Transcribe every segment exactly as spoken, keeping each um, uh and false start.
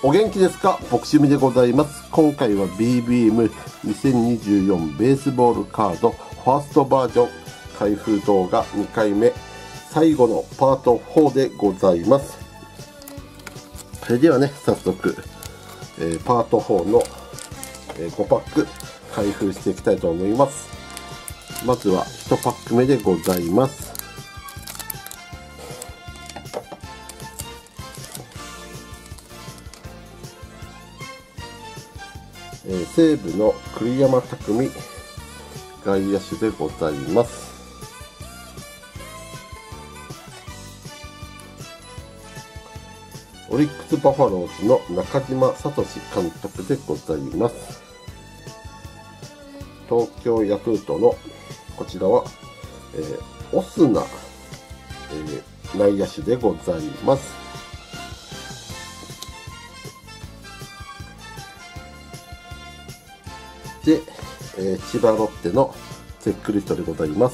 お元気ですか？ボクシミでございます。今回は ビービーエムにせんにじゅうよん ベースボールカードファーストバージョン開封動画にかいめ、最後のパートフォーでございます。それではね、早速、えー、パートフォーの、えー、ごパック開封していきたいと思います。まずはいちパック目でございます。えー、西武の栗山巧外野手でございます。オリックスバファローズの中島聡監督でございます。東京ヤクルトのこちらは、えー、オスナ、えー、内野手でございます。で、えー、千葉ロッテのゼックリストでございます。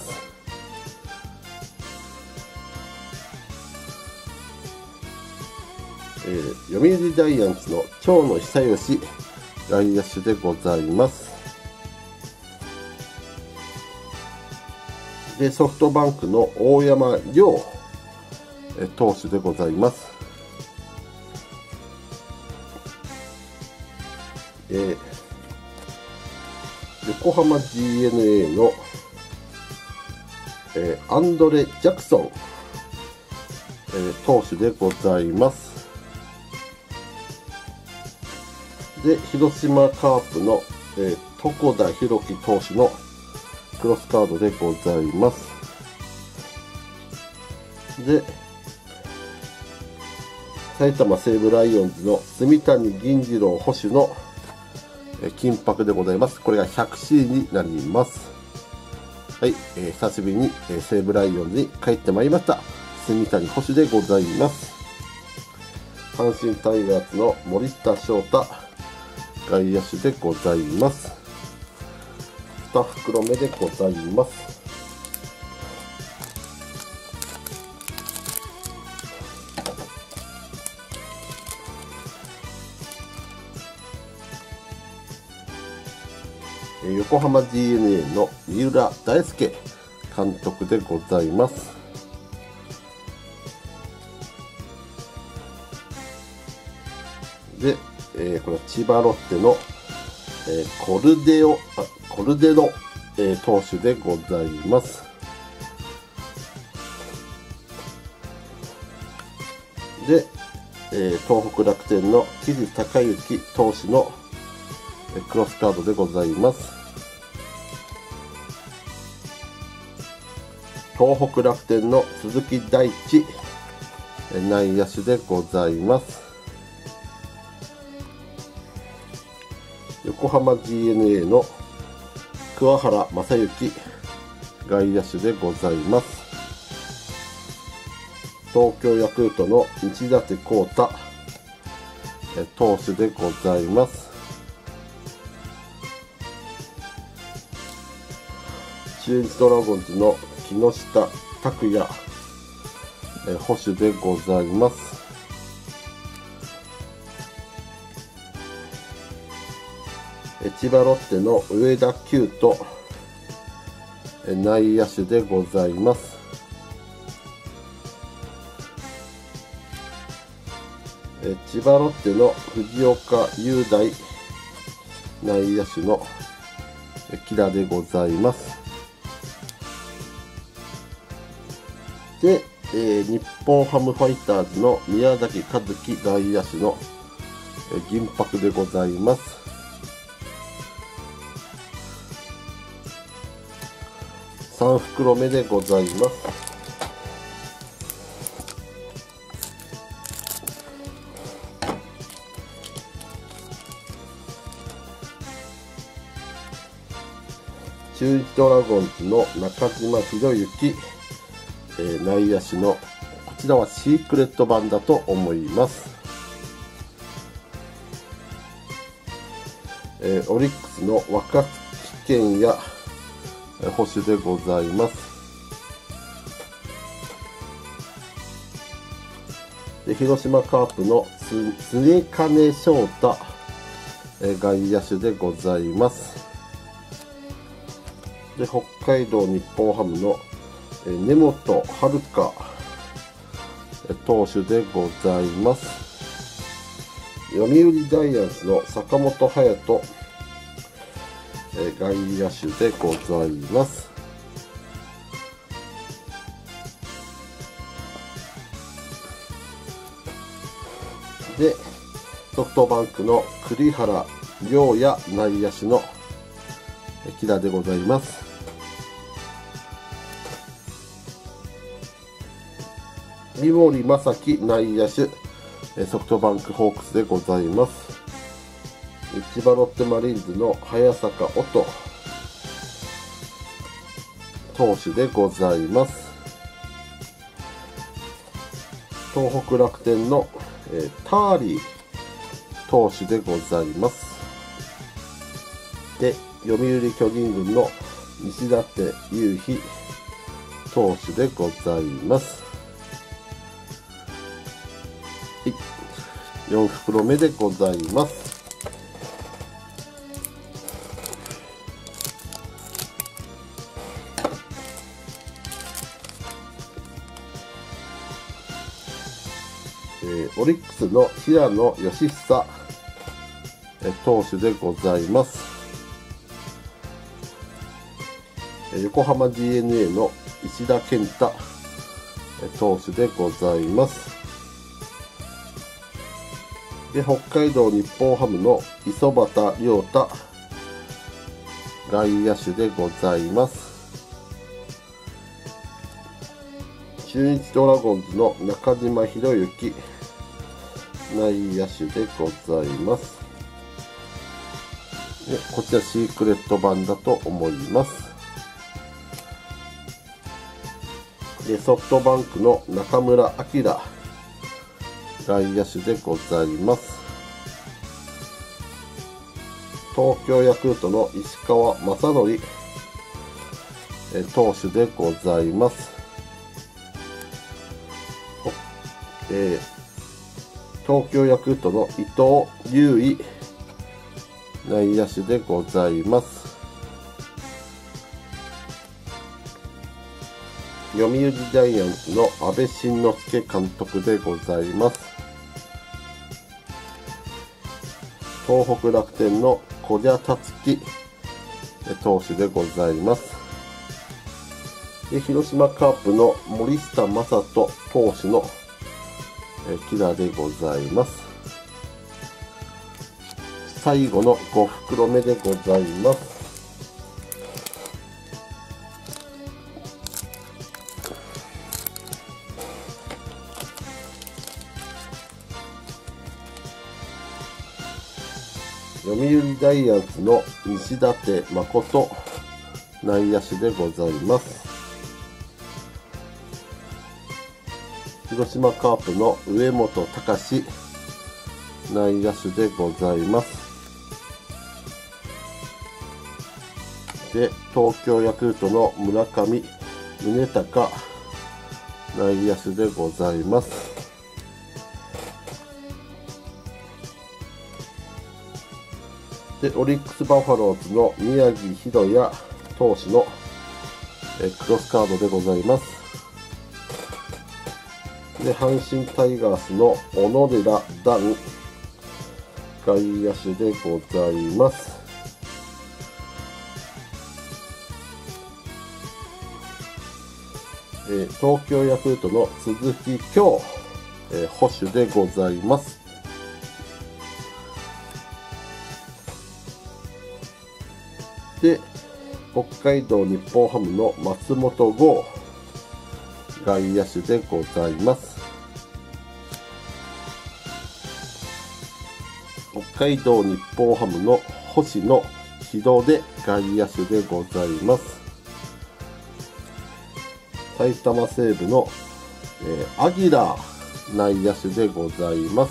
えー、読売ジャイアンツの長野久義外野手でございます。で、ソフトバンクの大山亮、えー、投手でございます。えー、横浜 ジーエヌエー の、えー、アンドレ・ジャクソン、えー、投手でございます。で、広島カープの、えー、床田裕樹投手のクロスカードでございます。で、埼玉西武ライオンズの住谷銀次郎捕手の、えー、金箔でございます。これが ひゃくシー になります。はい、えー、久しぶりに、えー、西武ライオンズに帰ってまいりました。住谷捕手でございます。阪神タイガースの森田翔太外野手でございます。に袋目でございます。横浜 ジーエヌエー の三浦大輔監督でございます。で、えー、これは千葉ロッテの、えー、コルデオ、あ、コルデロ、えー、投手でございます。で、えー、東北楽天の木地隆之投手の、えー、クロスカードでございます。東北楽天の鈴木大地、えー、内野手でございます。横浜 ジーエヌエー の桑原正幸外野手でございます。東京ヤクルトの西舘昂太投手でございます。中日ドラゴンズの木下拓也捕手でございます。千葉ロッテの上田九斗内野手でございます。千葉ロッテの藤岡雄大内野手の木田でございます。で、えー、日本ハムファイターズの宮崎和樹外野手の銀箔でございます。さん袋目でございます。中日ドラゴンズの中島博之、えー、内野手のこちらはシークレット版だと思います。えー、オリックスの若月健也捕手でございます。 で広島カープの常金翔太、えー、外野手でございます。で北海道日本ハムの、えー、根本遥香、えー、投手でございます。読売ジャイアンツの坂本勇人、えー、外野手でございます。でソフトバンクの栗原陵也内野手の木田でございます。三森正樹内野手、ソフトバンクホークスでございます。千葉ロッテマリーンズの早坂音投手でございます。東北楽天の、えー、ターリー投手でございます。で読売巨人軍の西舘勇陽投手でございます。はい、よん袋目でございます。えー、オリックスの平野佳寿、えー、投手でございます。えー、横浜 ディーエヌエー の石田健太、えー、投手でございます。で北海道日本ハムの磯端亮太、外野手でございます。中日ドラゴンズの中島博之、内野手でございます。でこちらシークレット版だと思います。でソフトバンクの中村晃、外野手でございます。東京ヤクルトの石川雅規、え投手でございます。えー、東京ヤクルトの伊藤優衣、内野手でございます。読売ジャイアンツの阿部慎之助監督でございます。東北楽天の小田達樹投手でございます。で広島カープの森下正人投手の木田でございます。最後のご袋目でございます。読売ジャイアンツの西舘誠内野手でございます。広島カープの上本隆内野手でございます。で東京ヤクルトの村上宗隆内野手でございます。でオリックスバファローズの宮城大弥投手のえクロスカードでございます。で阪神タイガースの小野寺段外野手でございます。え東京ヤクルトの鈴木京、え捕手でございます。で北海道日本ハムの松本剛外野手でございます。北海道日本ハムの星野秀で外野手でございます。埼玉西武の、えー、アギラー内野手でございます。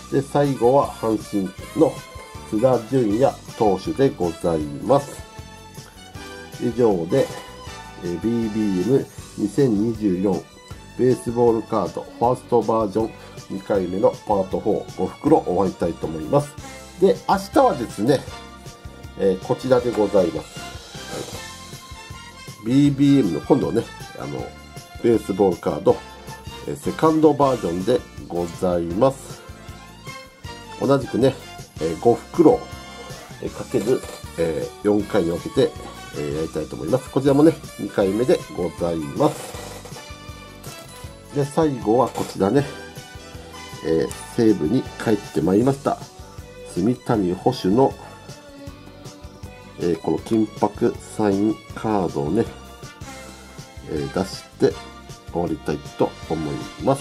で最後は阪神の津田純也投手でございます。以上で、えー、ビービーエムにせんにじゅうよんベースボールカードファーストバージョンにかいめのパートフォー、ご袋終わりたいと思います。で、明日はですね、えー、こちらでございます。はい、ビービーエム の今度ね、あの、ベースボールカード、えー、セカンドバージョンでございます。同じくね、えー、ご袋、えー、かける、えー、よんかいに分けて、えー、やりたいと思います。こちらもね、にかいめでございます。で、最後はこちらね、えー、西武に帰ってまいりました。住谷捕手の、えー、この金箔サインカードをね、えー、出して終わりたいと思います。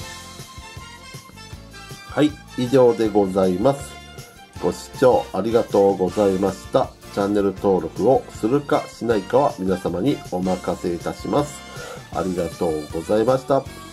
はい、以上でございます。ご視聴ありがとうございました。チャンネル登録をするかしないかは皆様にお任せいたします。ありがとうございました。